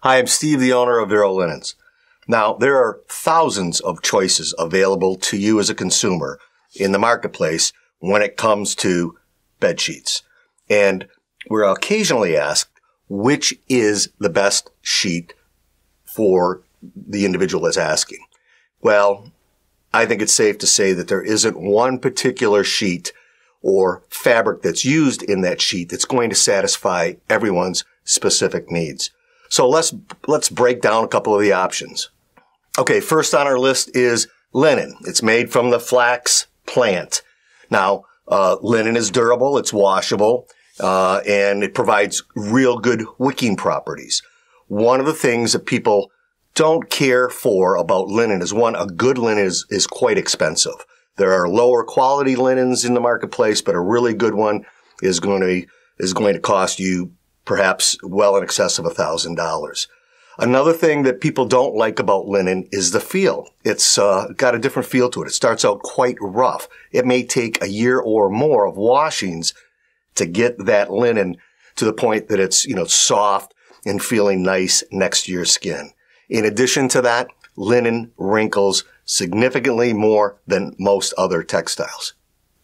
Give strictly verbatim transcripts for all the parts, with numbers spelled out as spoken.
Hi, I'm Steve, the owner of Vero Linens. Now, there are thousands of choices available to you as a consumer in the marketplace when it comes to bed sheets. And we're occasionally asked, which is the best sheet for the individual that's asking? Well, I think it's safe to say that there isn't one particular sheet or fabric that's used in that sheet that's going to satisfy everyone's specific needs. So let's, let's break down a couple of the options. Okay, first on our list is linen. It's made from the flax plant. Now, uh, linen is durable, it's washable, uh, and it provides real good wicking properties. One of the things that people don't care for about linen is, one, a good linen is, is quite expensive. There are lower quality linens in the marketplace, but a really good one is going to, is going to cost you perhaps well in excess of a thousand dollars. Another thing that people don't like about linen is the feel. It's uh, got a different feel to it. It starts out quite rough. It may take a year or more of washings to get that linen to the point that it's, you know, soft and feeling nice next to your skin. In addition to that, linen wrinkles significantly more than most other textiles.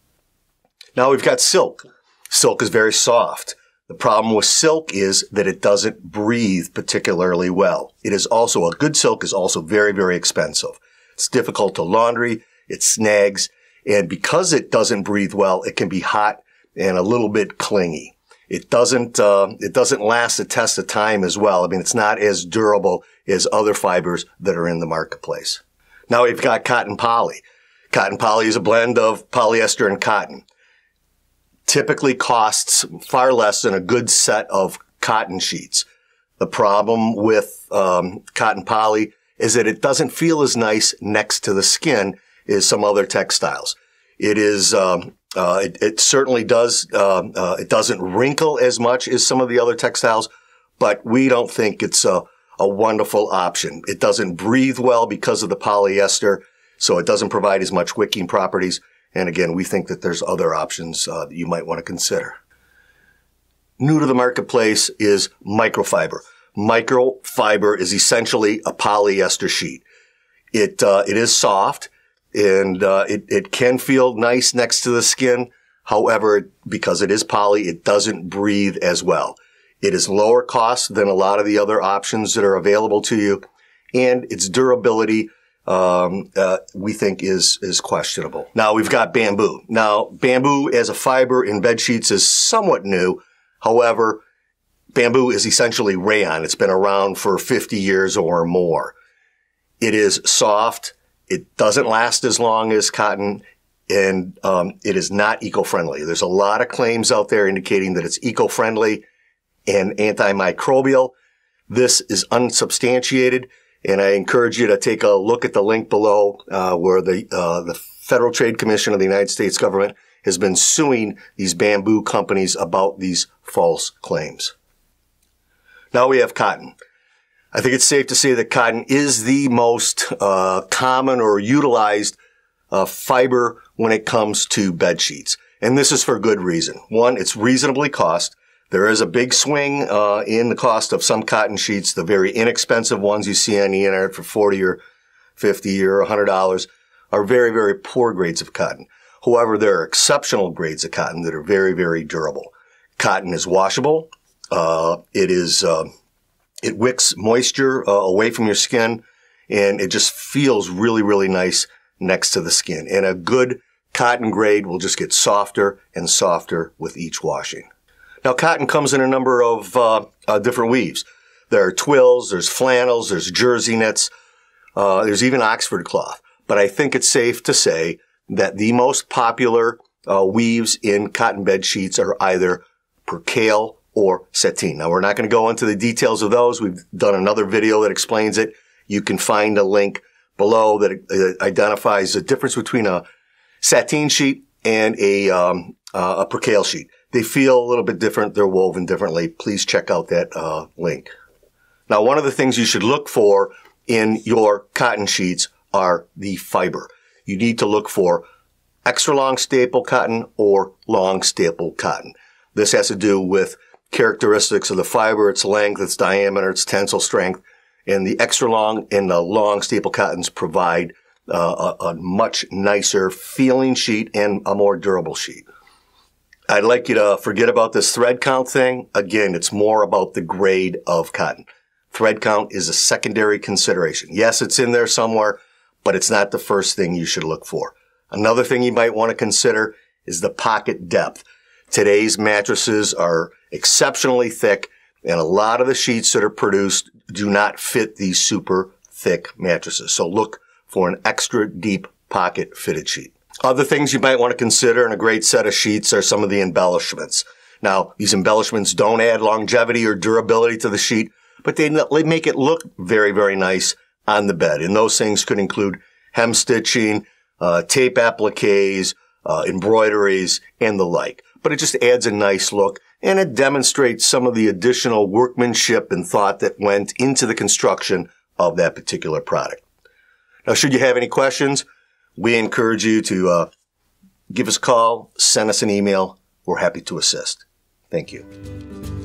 Now we've got silk. Silk is very soft. The problem with silk is that it doesn't breathe particularly well. It is also, a good silk is also very, very expensive. It's difficult to laundry, it snags, and because it doesn't breathe well, it can be hot and a little bit clingy. It doesn't, uh, it doesn't last the test of time as well. I mean, it's not as durable as other fibers that are in the marketplace. Now we've got cotton poly. Cotton poly is a blend of polyester and cotton. Typically costs far less than a good set of cotton sheets. The problem with um, cotton poly is that it doesn't feel as nice next to the skin as some other textiles. It is, um, uh, it, it certainly does, uh, uh, it doesn't wrinkle as much as some of the other textiles, but we don't think it's a, a wonderful option. It doesn't breathe well because of the polyester, so it doesn't provide as much wicking properties. And again, we think that there's other options uh, that you might want to consider. New to the marketplace is microfiber. Microfiber is essentially a polyester sheet. It uh, it is soft, and uh, it it can feel nice next to the skin. However, because it is poly, it doesn't breathe as well. It is lower cost than a lot of the other options that are available to you, and its durability Um, uh, we think is, is questionable. Now we've got bamboo. Now bamboo as a fiber in bed sheets is somewhat new. However, bamboo is essentially rayon. It's been around for fifty years or more. It is soft. It doesn't last as long as cotton, and um, it is not eco-friendly. There's a lot of claims out there indicating that it's eco-friendly and antimicrobial. This is unsubstantiated. And I encourage you to take a look at the link below uh, where the uh, the Federal Trade Commission of the United States government has been suing these bamboo companies about these false claims. Now we have cotton. I think it's safe to say that cotton is the most uh, common or utilized uh, fiber when it comes to bed sheets. And this is for good reason. One, it's reasonably cost. There is a big swing uh, in the cost of some cotton sheets. The very inexpensive ones you see on the internet for forty or fifty or one hundred dollars are very, very poor grades of cotton. However, there are exceptional grades of cotton that are very, very durable. Cotton is washable. Uh, it is, uh, it wicks moisture uh, away from your skin, and it just feels really, really nice next to the skin. And a good cotton grade will just get softer and softer with each washing. Now, cotton comes in a number of uh, uh, different weaves. There are twills, there's flannels, there's jersey knits, uh, there's even Oxford cloth. But I think it's safe to say that the most popular uh, weaves in cotton bed sheets are either percale or sateen. Now, we're not going to go into the details of those. We've done another video that explains it. You can find a link below that uh, identifies the difference between a sateen sheet and a, um, uh, a percale sheet. They feel a little bit different. They're woven differently. Please check out that uh, link. Now, one of the things you should look for in your cotton sheets are the fiber. You need to look for extra long staple cotton or long staple cotton. This has to do with characteristics of the fiber, its length, its diameter, its tensile strength, and the extra long and the long staple cottons provide uh, a, a much nicer feeling sheet and a more durable sheet. I'd like you to forget about this thread count thing. Again, it's more about the grade of cotton. Thread count is a secondary consideration. Yes, it's in there somewhere, but it's not the first thing you should look for. Another thing you might want to consider is the pocket depth. Today's mattresses are exceptionally thick, and a lot of the sheets that are produced do not fit these super thick mattresses. So look for an extra deep pocket fitted sheet. Other things you might want to consider in a great set of sheets are some of the embellishments. Now, these embellishments don't add longevity or durability to the sheet, but they make it look very, very nice on the bed. And those things could include hem stitching, uh, tape appliques, uh, embroideries, and the like. But it just adds a nice look, and it demonstrates some of the additional workmanship and thought that went into the construction of that particular product. Now, should you have any questions, we encourage you to uh, give us a call, send us an email. We're happy to assist. Thank you.